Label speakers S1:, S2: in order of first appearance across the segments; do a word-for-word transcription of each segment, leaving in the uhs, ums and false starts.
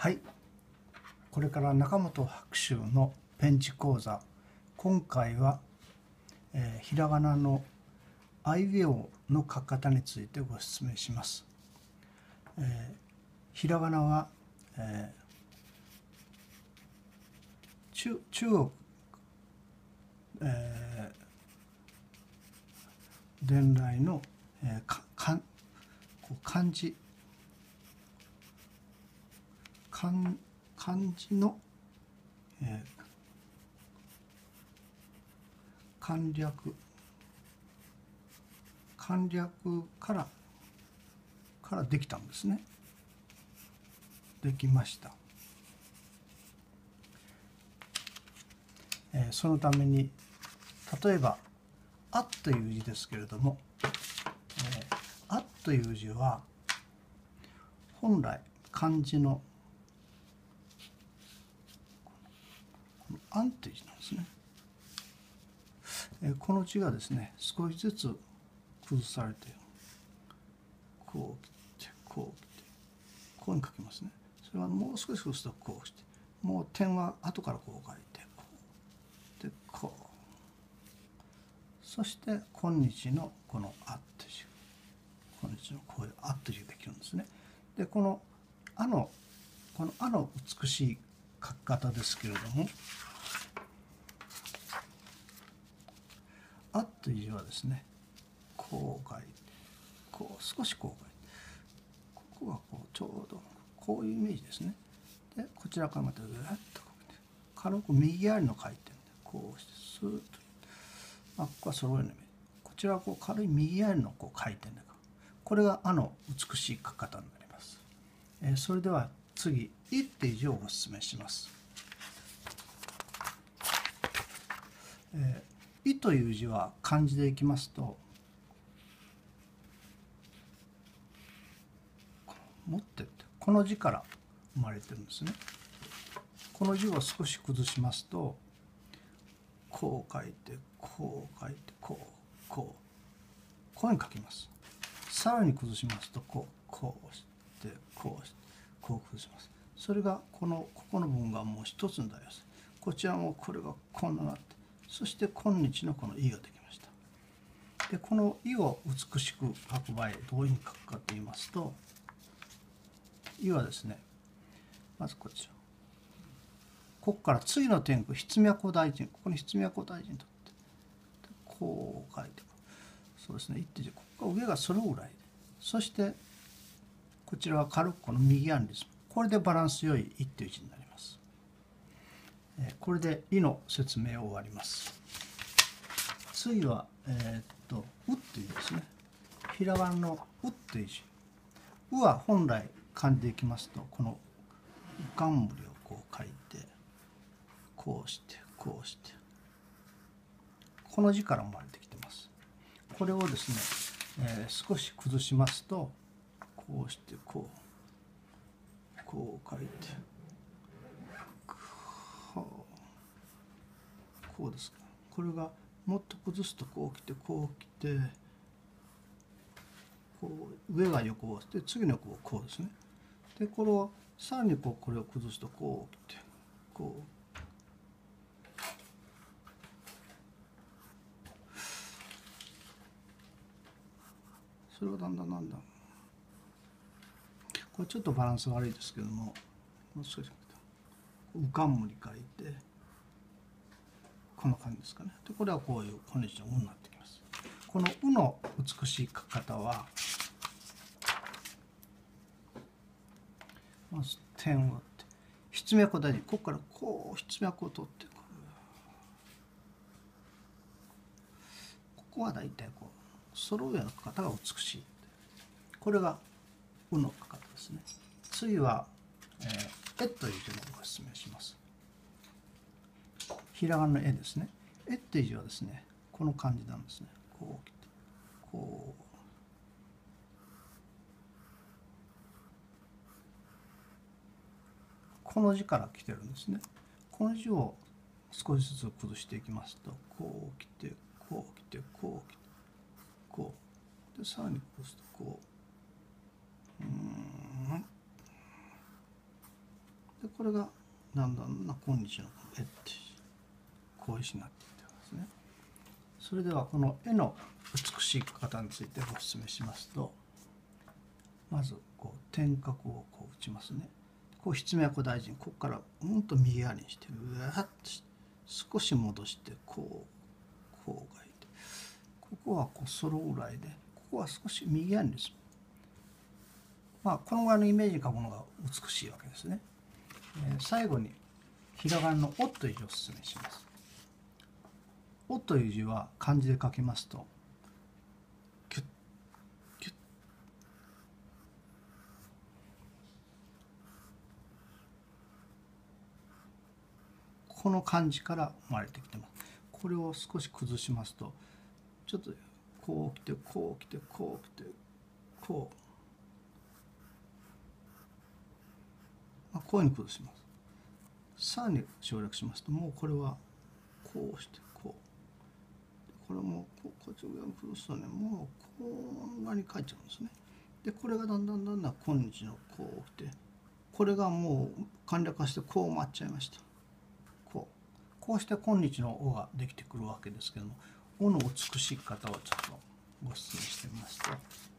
S1: はい、これから中本白秋のペンチ講座、今回は、えー、ひらがなのあいうえおの書き方についてご説明します。えー、ひらがなは、えー、中中国、えー、伝来の、えー、かか漢字漢漢字の、えー、簡略簡略からからできたんですね。できました。えー、そのために例えば「あ」という字ですけれども「えー、あ」という字は本来漢字のこの「あん」という字なんですね。えー、この字がですね少しずつ崩されてこう来てこう来てこうに書きますね。それはもう少し崩すとこうしてもう点は後からこう書いてこうでこうそして今日のこの「あ」って字今日のこういう「あ」って字ができるんですね。でこの「あ」のこの「あ」の美しい書き方ですけれども「あ」という字はですねこう書いてこう少しこう書いてここがこうちょうどこういうイメージですね。でこちらからまたぐっとかけて軽く右回りの回転でこうしてスーッとあここは揃えるイメージこちらはこう軽い右回りのこう回転でこれが「あ」の美しい書き方になります。えー、それでは次「い」っていう字をご説明します。えー、いという字は漢字でいきますと持ってってこの字から生まれてるんですね。この字を少し崩しますとこう書いてこう書いてこうこうこういうふうに書きます。さらに崩しますとこうこうしてこうしてこう崩します。それがこのここの部分がもう一つになります。こちらもこれがこんななってそして今日のこの「い」ができました。でこの「い」を美しく書く場合どういうふうに書くかと言いますと「い」はですねまずこちらここから次の天空筆脈大臣ここに筆脈大臣とってこう書いてそうですねいってここ上がそれぐらいでそしてこちらは軽くこの右案ですこれでバランス良い「い」っていう字になります。これで「い」の説明を終わります。次はえー、っと「う」っていう字ですね。ひらがなの「う」っていう字「う」は本来漢字でいきますとこの冠をこう書いてこうしてこうしてこの字から生まれてきてます。これをですね、えー、少し崩しますとこうしてこうこう書いてこうこうですか。これがもっと崩すとこう来てこう来てこう上が横で次のこうこうですね。でこれをさらにこうこれを崩すとこう来てこうそれがだんだんだんだんこれちょっとバランス悪いですけどももう少し浮かんむに書いてこんな感じですかね。でこれはこういう今日の「う」になってきます。この「う」の美しい書き方はまず点を打って筆脈を大事にここからこう筆脈を取ってここは大体こう揃うような書き方が美しい。これが「う」の書き方ですね。次は「えー、え」という字をご説明します。ひらがなの「え」ですね。「え」っていう字はですねこの漢字なんですね。こう来てこうこの字から来てるんですね。この字を少しずつ崩していきますとこう来てこう来てこう来てこうでさらに崩すとこううーんでこれがだんだんな今日の絵ってこういうふうになっていってますね。それではこの絵の美しい方についてご説明しますと、まずこう点角をこう打ちますね。こう筆脈大事にここからうんと右側にしてうわっと少し戻してこうこう描いて、ここはこうソロぐらいでここは少し右側にです。まあこのぐらいのイメージに描くのが美しいわけですね。えー、最後にひらがなの「お」という字を説明します。おという字は漢字で書きますとキュッキュッ、この漢字から生まれてきてます。これを少し崩しますとちょっとこう来てこう来てこう来てこう、まあ、こういうふうに崩します。さらに省略しますともうこれはこうしてこう、これもこっち上に崩すとねもうこんなに書いちゃうんですね。でこれがだんだんだんだん今日のこう来て、これがもう簡略化してこう回っちゃいました。こうこうして今日の「お」ができてくるわけですけども、「お」の美しい方をちょっとご説明してみますと、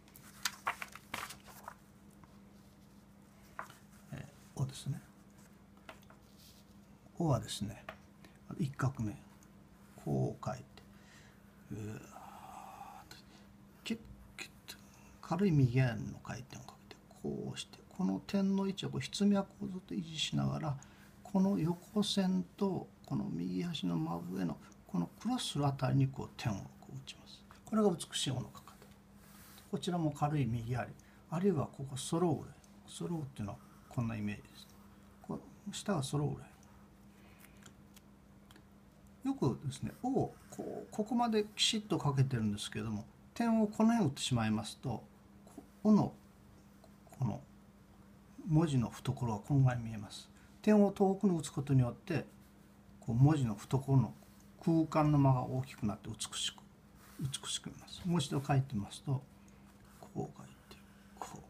S1: えー、おですね。おはですね一画目こう書いてうーキュッキュッと軽い右側の回転をかけてこうして、この点の位置をこう筆脈をずっと維持しながらこの横線とこの右端の真上のこのクロスするあたりにこう点をこう打ちます。これが美しいおの書き方。こちらも軽い右あり、あるいはここソローぐらい。ソローっていうのはこんなイメージです。こう下がソローぐらい。よくですね「お」をこうここまできちっと書けてるんですけれども、点をこの辺打ってしまいますと「お」のこの文字の懐がこのぐらい見えます。点を遠くに打つことによってこう文字の懐の空間の間が大きくなって美しく美しく見えます。もう一度書いてみますとこう書いてこう、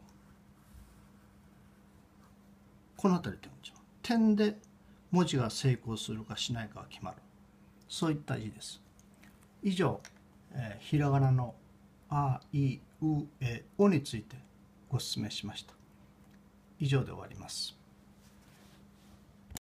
S1: この辺り点を打ちます。点で文字が成功するかしないかが決まる、そういった字です。以上、えー、ひらがなの「あいうえお」についてご説明しました。以上で終わります。